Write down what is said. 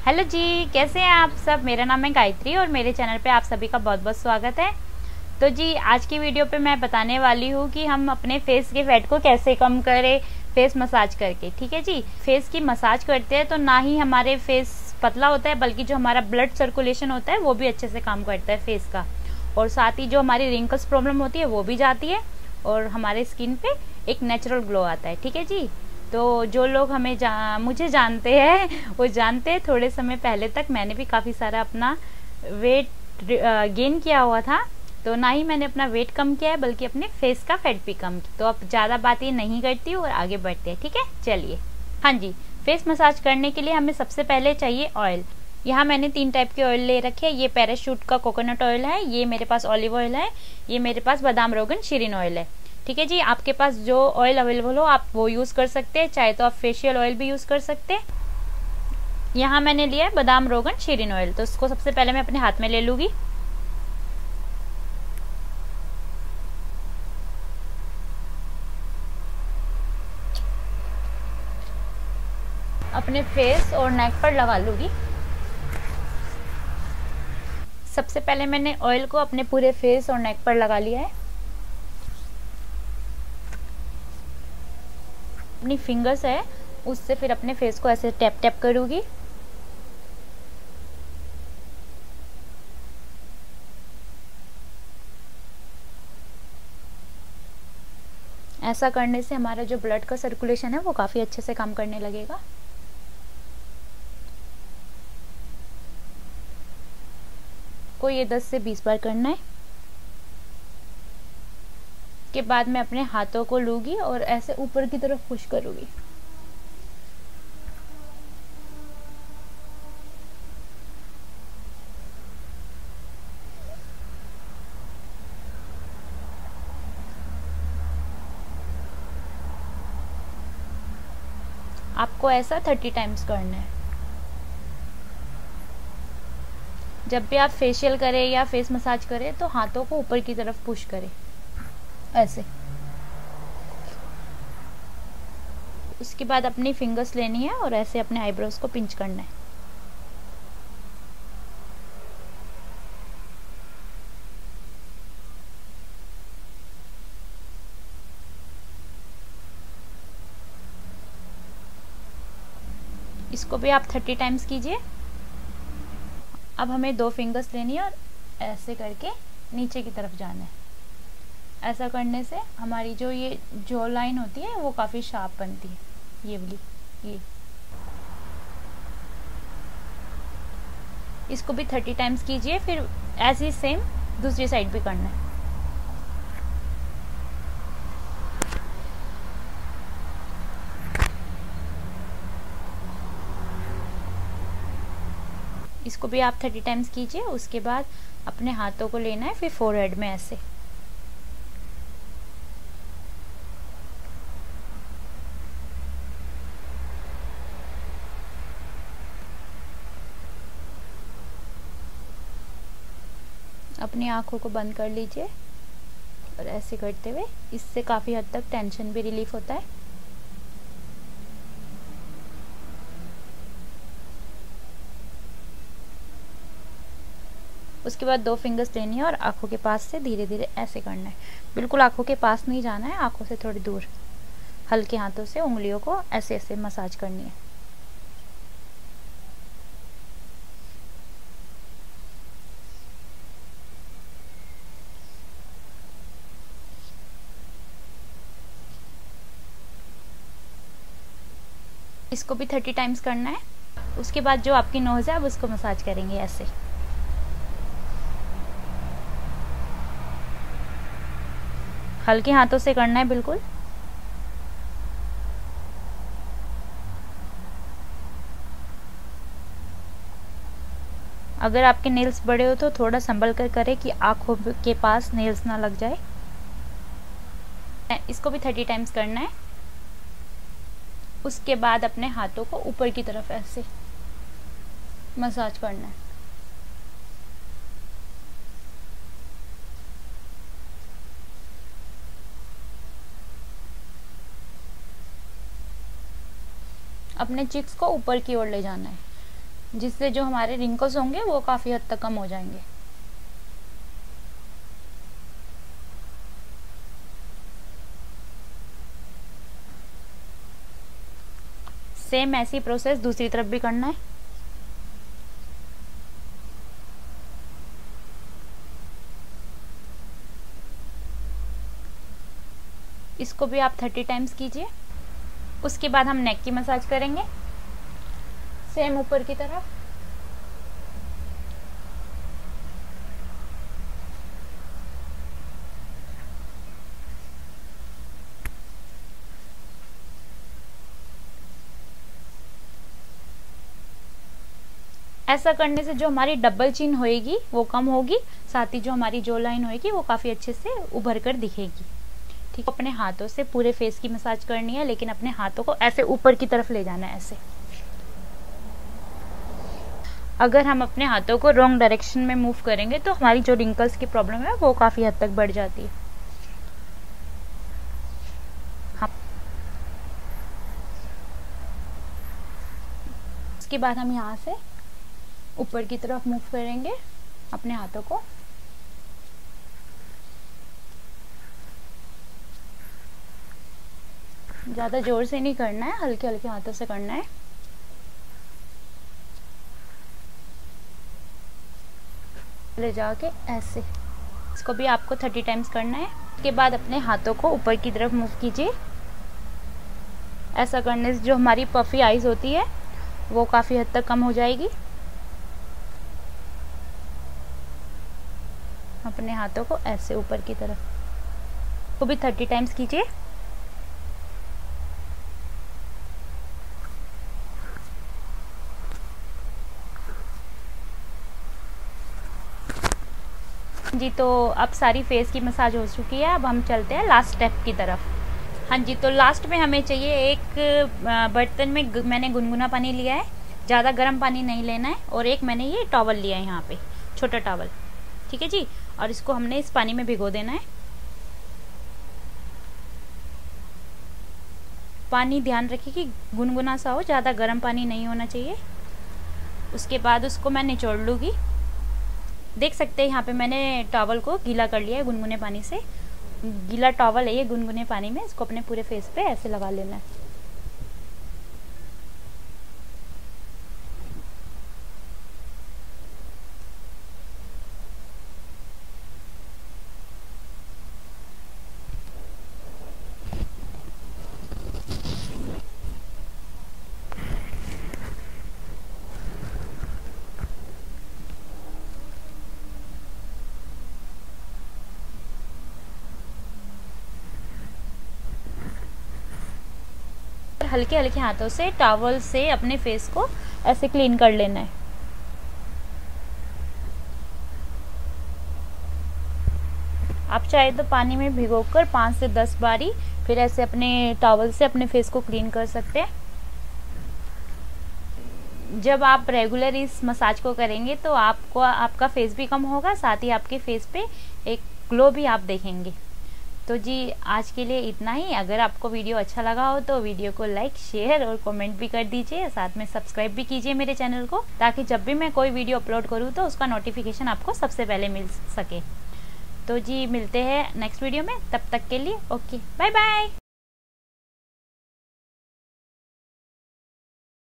Hello जी, कैसे हैं आप सब। मेरा नाम है गायत्री और मेरे चैनल पे आप सभी का बहुत बहुत स्वागत है। तो जी आज की वीडियो पे मैं बताने वाली हूँ कि हम अपने फेस के फैट को कैसे कम करें फेस मसाज करके। ठीक है जी। फेस की मसाज करते हैं तो ना ही हमारे फेस पतला होता है बल्कि जो हमारा ब्लड सर्कुलेशन होता है वो भी अच्छे से काम करता है फेस का, और साथ ही जो हमारी रिंकल्स प्रॉब्लम होती है वो भी जाती है और हमारे स्किन पे एक नेचुरल ग्लो आता है। ठीक है जी। तो जो लोग मुझे जानते हैं वो जानते हैं, थोड़े समय पहले तक मैंने भी काफ़ी सारा अपना वेट गेन किया हुआ था। तो ना ही मैंने अपना वेट कम किया है बल्कि अपने फेस का फैट भी कम किया। तो अब ज़्यादा बातें नहीं करती हूँ और आगे बढ़ते हैं। ठीक है, चलिए। हाँ जी, फेस मसाज करने के लिए हमें सबसे पहले चाहिए ऑयल। यहाँ मैंने 3 टाइप के ऑयल ले रखे हैं। ये पैराशूट का कोकोनट ऑयल है, ये मेरे पास ऑलिव ऑयल है, ये मेरे पास बादाम रोगन शीरिन ऑयल है। ठीक है जी। आपके पास जो ऑयल अवेलेबल हो आप वो यूज़ कर सकते हैं, चाहे तो आप फेशियल ऑयल भी यूज़ कर सकते हैं। यहाँ मैंने लिया है बादाम रोगन शीरिन ऑयल। तो इसको सबसे पहले मैं अपने हाथ में ले लूँगी। अपने फेस और नेक पर लगा लूँगी। सबसे पहले मैंने ऑयल को अपने पूरे फेस और नेक पर लगा लिया है। अपनी फिंगर्स है उससे फिर अपने फेस को ऐसे टैप टैप करूँगी। ऐसा करने से हमारा जो ब्लड का सर्कुलेशन है वो काफ़ी अच्छे से काम करने लगेगा। को ये 10 से 20 बार करना है। के बाद मैं अपने हाथों को लूँगी और ऐसे ऊपर की तरफ पुश करूँगी। आपको ऐसा 30 टाइम्स करना है। जब भी आप फेशियल करें या फेस मसाज करें तो हाथों को ऊपर की तरफ पुश करें ऐसे। उसके बाद अपनी फिंगर्स लेनी है और ऐसे अपने आईब्रोज को पिंच करना है। इसको भी आप 30 टाइम्स कीजिए। अब हमें 2 फिंगर्स लेनी है और ऐसे करके नीचे की तरफ जाना है। ऐसा करने से हमारी जो ये जॉ लाइन होती है वो काफ़ी शार्प बनती है। ये वाली, ये इसको भी 30 टाइम्स कीजिए। फिर ऐसे ही सेम दूसरी साइड भी करना है। इसको भी आप 30 टाइम्स कीजिए। उसके बाद अपने हाथों को लेना है फिर फोरहेड में ऐसे। अपनी आंखों को बंद कर लीजिए और ऐसे करते हुए इससे काफ़ी हद तक टेंशन भी रिलीफ होता है। उसके बाद 2 फिंगर्स लेनी है और आंखों के पास से धीरे धीरे ऐसे करना है। बिल्कुल आंखों के पास नहीं जाना है, आंखों से थोड़ी दूर हल्के हाथों से उंगलियों को ऐसे ऐसे मसाज करनी है। इसको भी 30 टाइम्स करना है। उसके बाद जो आपकी नोज़ है अब उसको मसाज करेंगे ऐसे। हल्के हाथों से करना है बिल्कुल। अगर आपके नेल्स बड़े हो तो थोड़ा संभल कर करें कि आंखों के पास नेल्स ना लग जाए। इसको भी 30 टाइम्स करना है। उसके बाद अपने हाथों को ऊपर की तरफ ऐसे मसाज करना है। अपने चिक्स को ऊपर की ओर ले जाना है। जिससे जो हमारे रिंकल्स होंगे वो काफ़ी हद तक कम हो जाएंगे। सेम ऐसी प्रोसेस दूसरी तरफ भी करना है। इसको भी आप 30 टाइम्स कीजिए। उसके बाद हम नेक की मसाज करेंगे, सेम ऊपर की तरफ। ऐसा करने से जो हमारी डबल चिन होएगी वो कम होगी, साथ ही जो हमारी जो लाइन होएगी वो काफ़ी अच्छे से उभर कर दिखेगी। ठीक, अपने हाथों से पूरे फेस की मसाज करनी है, लेकिन अपने हाथों को ऐसे ऊपर की तरफ ले जाना है, ऐसे। अगर हम अपने हाथों को रॉन्ग डायरेक्शन में मूव करेंगे तो हमारी जो रिंकल्स की प्रॉब्लम है वो काफ़ी हद तक बढ़ जाती है। उसके बाद हम यहाँ से ऊपर की तरफ मूव करेंगे अपने हाथों को। ज़्यादा जोर से नहीं करना है, हल्के हल्के हाथों से करना है। ले जाके ऐसे, इसको भी आपको 30 टाइम्स करना है। उसके बाद अपने हाथों को ऊपर की तरफ मूव कीजिए। ऐसा करने से जो हमारी पफी आइज होती है वो काफ़ी हद तक कम हो जाएगी। अपने हाथों को ऐसे ऊपर की तरफ को भी 30 टाइम्स कीजिए। जी, तो अब सारी फेस की मसाज हो चुकी है। अब हम चलते हैं लास्ट स्टेप की तरफ। हाँ जी, तो लास्ट में हमें चाहिए एक बर्तन में मैंने गुनगुना पानी लिया है, ज़्यादा गर्म पानी नहीं लेना है। और एक मैंने ये टॉवल लिया है यहाँ पे, छोटा टॉवल, ठीक है जी। और इसको हमने इस पानी में भिगो देना है। पानी ध्यान रखिए कि गुनगुना सा हो, ज़्यादा गर्म पानी नहीं होना चाहिए। उसके बाद उसको मैं निचोड़ लूँगी। देख सकते हैं यहाँ पे मैंने टॉवल को गीला कर लिया है गुनगुने पानी से। गीला टॉवल है ये गुनगुने पानी में, इसको अपने पूरे फेस पे ऐसे लगा लेना है। हल्के हल्के हाथों से टॉवल से अपने फेस को ऐसे क्लीन कर लेना है। आप चाहे तो पानी में भिगोकर 5 से 10 बारी फिर ऐसे अपने टॉवल से अपने फेस को क्लीन कर सकते हैं। जब आप रेगुलर इस मसाज को करेंगे तो आपको आपका फेस भी कम होगा, साथ ही आपके फेस पे एक ग्लो भी आप देखेंगे। तो जी, आज के लिए इतना ही। अगर आपको वीडियो अच्छा लगा हो तो वीडियो को लाइक, शेयर और कमेंट भी कर दीजिए। साथ में सब्सक्राइब भी कीजिए मेरे चैनल को, ताकि जब भी मैं कोई वीडियो अपलोड करूँ तो उसका नोटिफिकेशन आपको सबसे पहले मिल सके। तो जी, मिलते हैं नेक्स्ट वीडियो में, तब तक के लिए ओके, बाय बाय।